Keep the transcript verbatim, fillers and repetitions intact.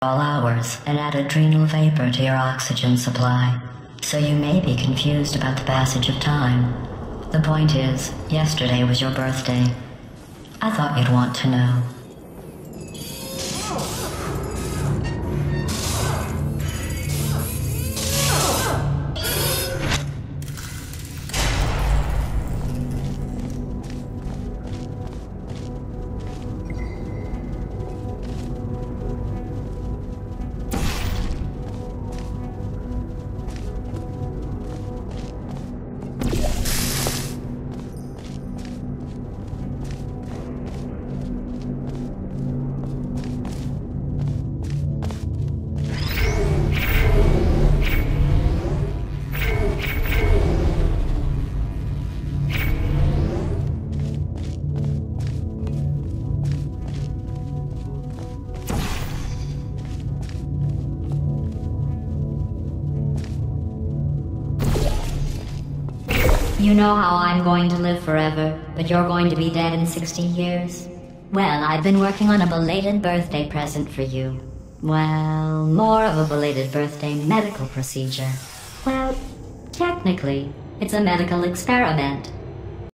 all hours and add adrenal vapor to your oxygen supply. So you may be confused about the passage of time. The point is, yesterday was your birthday. I thought you'd want to know. You know how I'm going to live forever, but you're going to be dead in sixty years? Well, I've been working on a belated birthday present for you. Well, more of a belated birthday medical procedure. Well, technically, it's a medical experiment.